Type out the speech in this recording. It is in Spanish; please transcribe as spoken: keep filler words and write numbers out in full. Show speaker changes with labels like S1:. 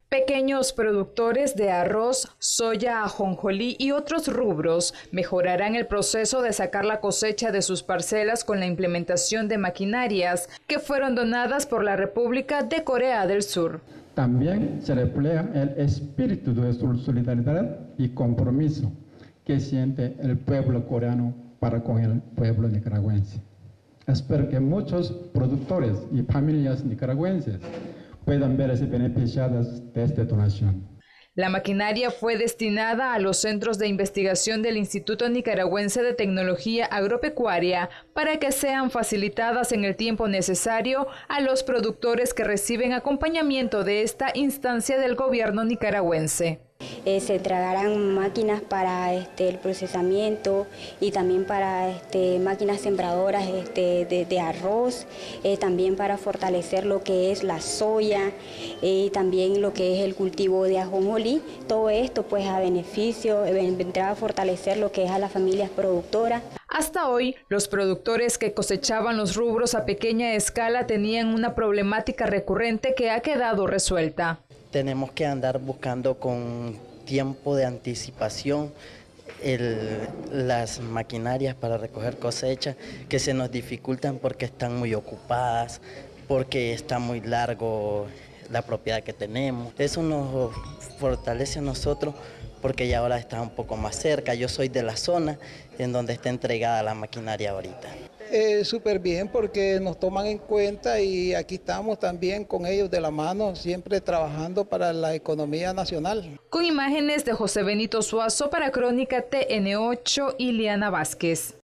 S1: Pequeños productores de arroz, soya, ajonjolí y otros rubros mejorarán el proceso de sacar la cosecha de sus parcelas con la implementación de maquinarias que fueron donadas por la República de Corea del Sur.
S2: También se refleja el espíritu de solidaridad y compromiso que siente el pueblo coreano para con el pueblo nicaragüense. Espero que muchos productores y familias nicaragüenses puedan verse beneficiadas de esta donación.
S1: La maquinaria fue destinada a los centros de investigación del Instituto Nicaragüense de Tecnología Agropecuaria para que sean facilitadas en el tiempo necesario a los productores que reciben acompañamiento de esta instancia del gobierno nicaragüense.
S3: Eh, se entregarán máquinas para este, el procesamiento y también para este, máquinas sembradoras este, de, de arroz, eh, también para fortalecer lo que es la soya eh, y también lo que es el cultivo de ajonjolí. Todo esto pues a beneficio, eh, vendrá a fortalecer lo que es a las familias productoras.
S1: Hasta hoy, los productores que cosechaban los rubros a pequeña escala tenían una problemática recurrente que ha quedado resuelta.
S4: Tenemos que andar buscando con tiempo de anticipación el, las maquinarias para recoger cosecha que se nos dificultan porque están muy ocupadas, porque está muy largo la propiedad que tenemos. Eso nos fortalece a nosotros porque ya ahora está un poco más cerca. Yo soy de la zona en donde está entregada la maquinaria ahorita.
S5: Eh, súper bien porque nos toman en cuenta y aquí estamos también con ellos de la mano, siempre trabajando para la economía nacional.
S1: Con imágenes de José Benito Suazo para Crónica T N ocho, Ileana Vázquez.